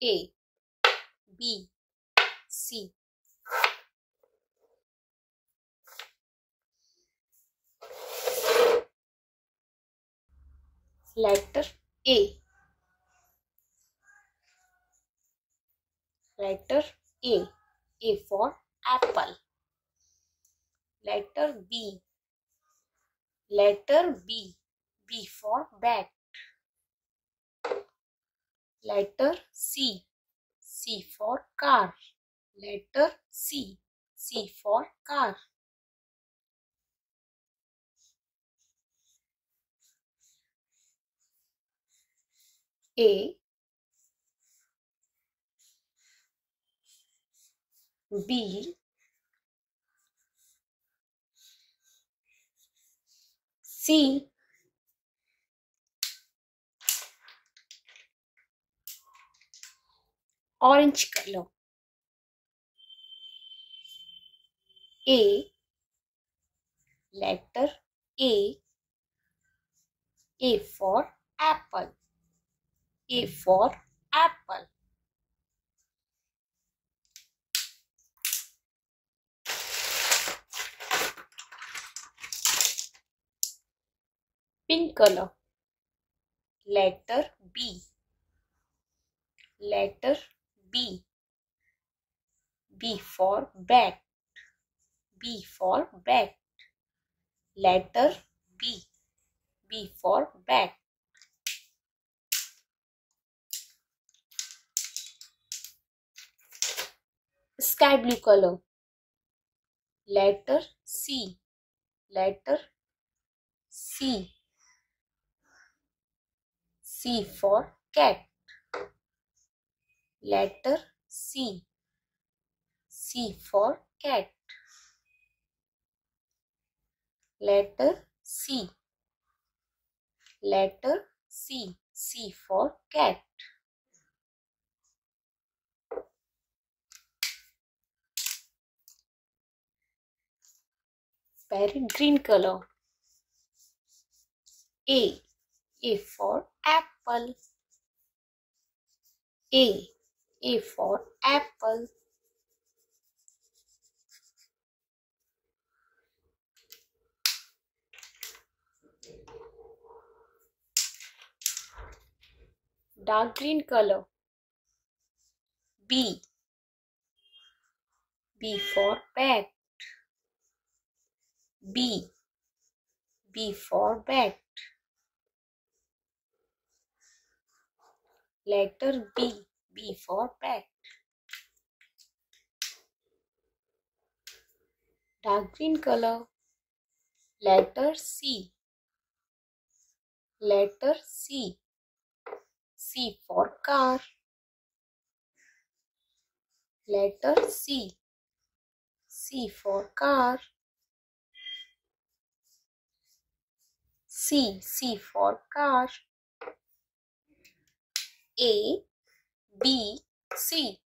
A, B, C. Letter A. Letter A. A for apple. Letter B. Letter B. B for bat. Letter C. C for car. Letter C. C for car. A, B, C, orange color. A, letter A. A for apple. A for apple. Pink color. Letter B. Letter B. B for bat. B for bat. Letter B. B for bat. Sky blue color. Letter C. Letter C. C for cat. Letter C. C for cat. Letter C. Letter C. C for cat. Parrot green color. A. A for apple. A. A for apple. Dark green color. B. B for bat. B. B for bat. Letter B. B for bat. Dark green color. Letter C. Letter C. C for car. Letter C. C for car. C. C for car. A, B, C.